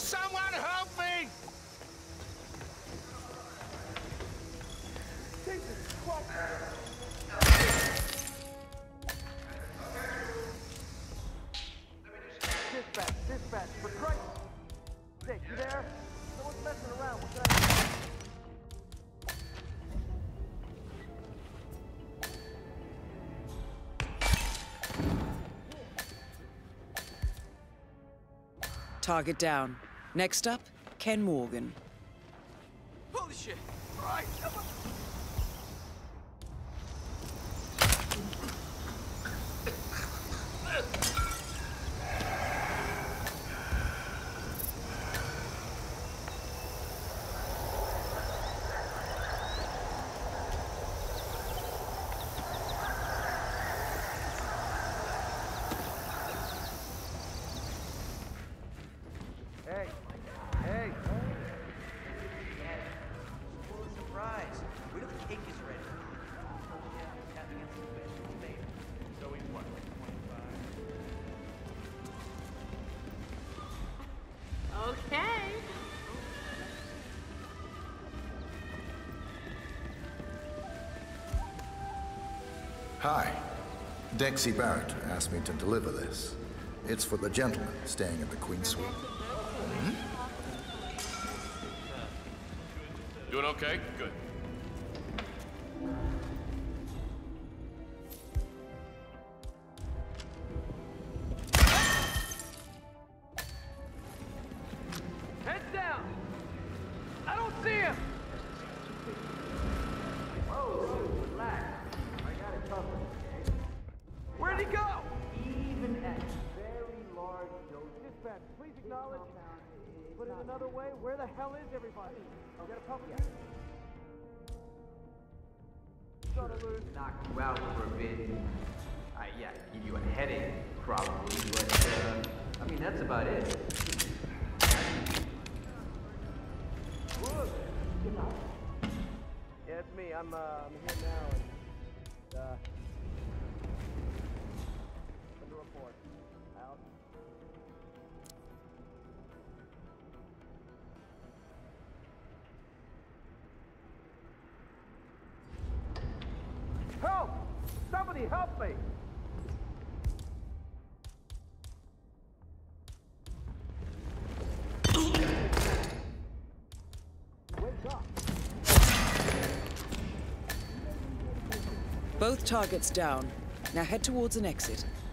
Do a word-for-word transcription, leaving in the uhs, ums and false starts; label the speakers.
Speaker 1: someone help me!
Speaker 2: Jesus Christ! Dispatch, dispatch, for Christ's sake, you there? Someone's messing around, what can I do?
Speaker 3: Target down. Next up, Ken Morgan.
Speaker 2: Holy shit! Right! Hey! Hey!
Speaker 4: Full of surprise. Wait till the cake is ready. Oh yeah, tapping into the best later. So we what, like twenty-five?
Speaker 5: Okay.
Speaker 6: Hi. Dexy Barrett asked me to deliver this. It's for the gentleman staying at the Queen Suite.
Speaker 1: Hmm? Doing okay? Good.
Speaker 2: Heads down! I don't see him! Whoa, relax. I got it covered. Where'd he go? Even at very large doses. Dispatch, please acknowledge. Put it another way, where the hell is everybody? You got a couple here?
Speaker 4: Knock you out for a bit. I, yeah, give you a headache, probably, but, uh, I mean, that's about it.
Speaker 2: Yeah, it's me. I'm, uh, I'm here now, and, uh... under report. Out. Help! Somebody help me! Wake up!
Speaker 3: Both targets down. Now head towards an exit.